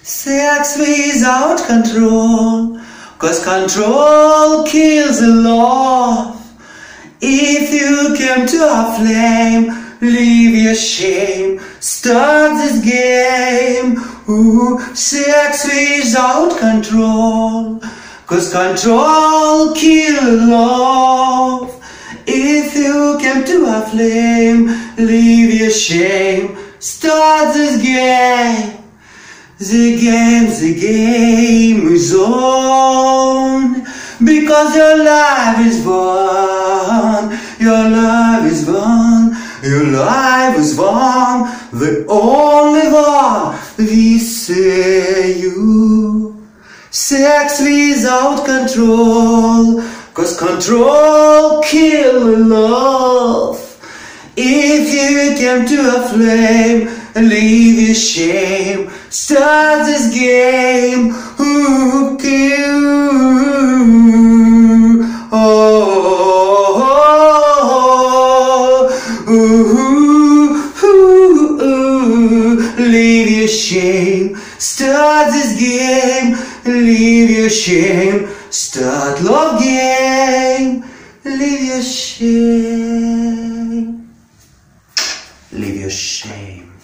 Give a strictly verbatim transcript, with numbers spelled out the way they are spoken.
Sex without control, 'cause control kills the love. If you came to a flame, leave your shame, start this game. Ooh, sex without control, 'cause control kills love. If you came to a flame, leave your shame, start this game. The game, the game is on, because your life is won, your life is won, your life is won, the only one we say you. Sex without control, 'cause control kills love. If you came to a flame, leave your shame, start this game. Ooh, ooh, oh, ooh, ooh, ooh, leave your shame, start this game. Leave your shame, start love game. Leave your shame, leave your shame.